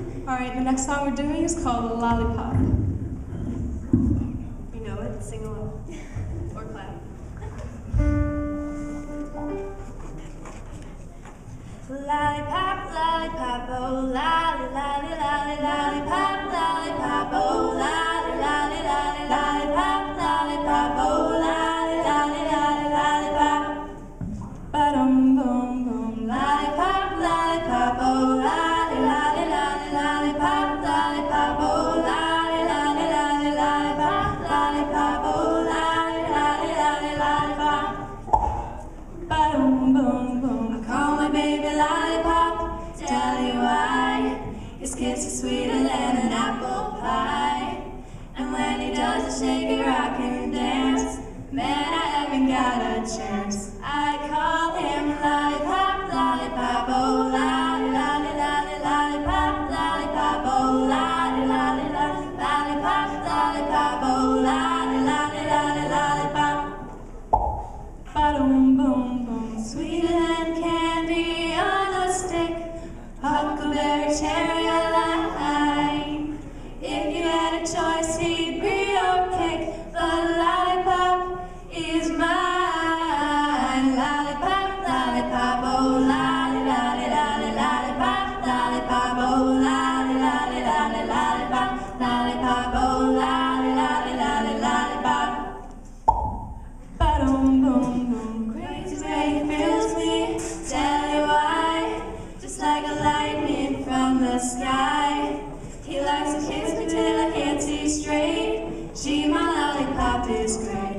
Alright, the next song we're doing is called Lollipop. You know it, sing along. Or clap. Lollipop, lollipop, oh lolly, lolly, lolly, lollipop, lollipop, oh lolly, lolly, lolly, lollipop, lollipop, oh lolly, lolly, lolly, lollipop. Ba-dum, bum, bum. Lollipop, lollipop, oh lolly, lolly, lolly, lollipop, lollipop, oh lolly, lolly, lolly, lollipop, lollipop, oh lolly, lolly, lolly, lollipop. Ba-dum, bum, bum. Call my baby lollipop, tell you why. His kiss is sweeter than an apple pie. And when he does a shake it, rock and dance, man, I haven't got a chance. I call him lollipop, lollipop, oh lolly, lolly, lolly, lollipop, lollipop, oh lolly, lolly, lolly, lollipop, lollipop, oh lolly, lolly, lolly, lollipop. Ba-dum, bum, bum. Sweeter than candy on a stick, huckleberry cherry or lime. If you had a choice, he'd be your pick, but lollipop is mine. Lollipop, lollipop, oh lolly, lolly, lolly, lollipop, lollipop, oh lolly, lolly, lolly, lollipop, lollipop, oh lolly, lolly, lolly, lollipop. Ba-dum, bum, bum. Crazy way he fills me, tell you why. Just like a lightning from the sky. He likes to kiss me till I can't see straight. Gee, my lollipop is great.